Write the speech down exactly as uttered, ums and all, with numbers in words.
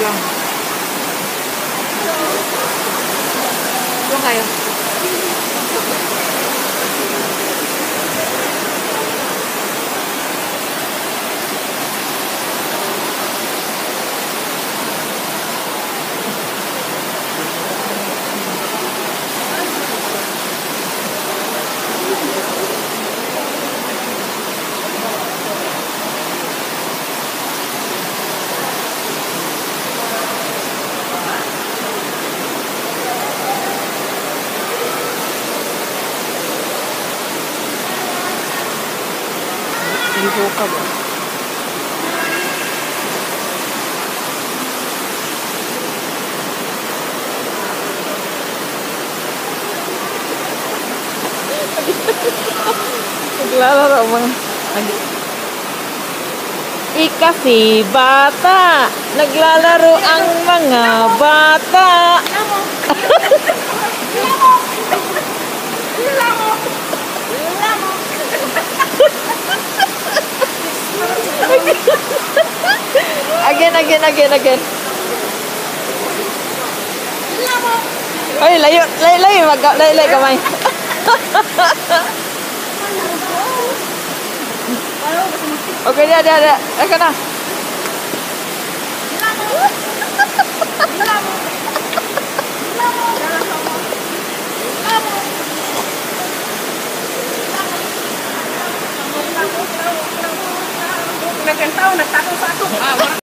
lang. Doon kayo. Ligo ka ba? Naglalaro mga... Ikasi bata, naglalaro ang mga bata. Again, again, again, again. Ay, layo, layo, layo, mag, layo, layo kamay. Okay, dia, dia, dia. Eh, kena. Nagkantao, nagtatong sa ato.